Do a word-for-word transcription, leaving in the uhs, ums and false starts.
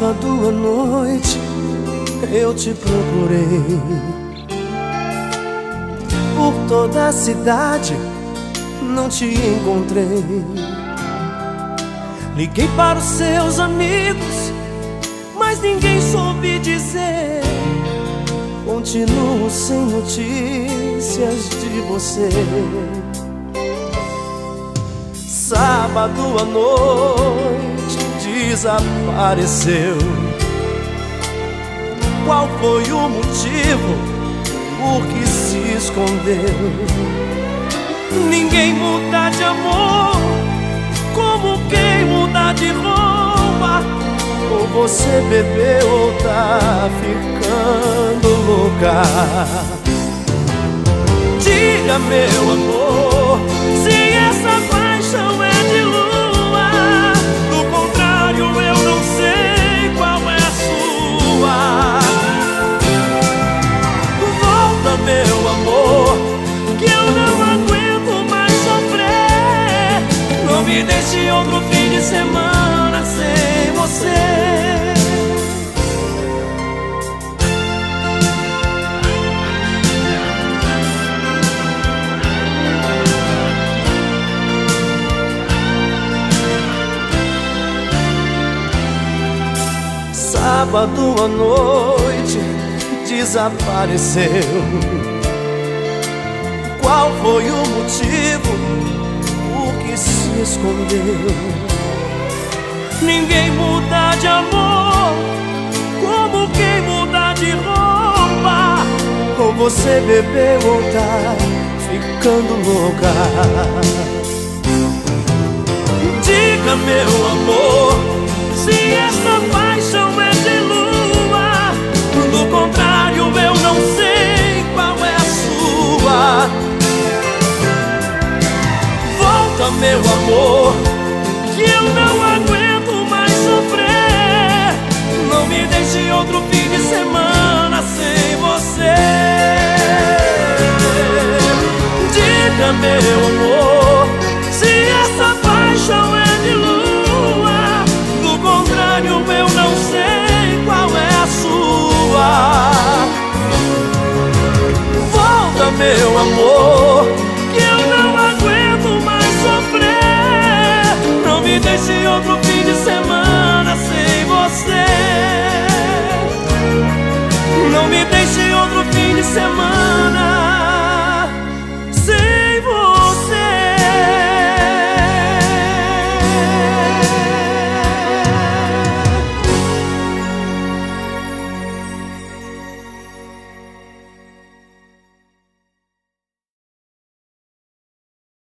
Sábado à noite eu te procurei por toda a cidade, não te encontrei. Liguei para os seus amigos, mas ninguém soube dizer. Continuo sem notícias de você. Sábado à noite desapareceu. Qual foi o motivo por que se escondeu? Ninguém muda de amor como quem muda de roupa. Ou você bebeu ou tá ficando louca. Diga, meu amor, se essa paixão é de lua. Do contrário eu não sei qual é a sua. Volta, meu amor, que eu não aguento mais sofrer. Não me deixe outro fim de semana sem você. Sábado à noite desapareceu. Qual foi o motivo por que se escondeu? Ninguém muda de amor como quem muda de roupa. Ou você bebeu ou tá ficando louca. Diga, meu amor, se esta paixão é de lua. Do contrário eu não sei qual é a sua. Volta, meu amor, que eu não aguento mais sofrer. Não me deixe outro fim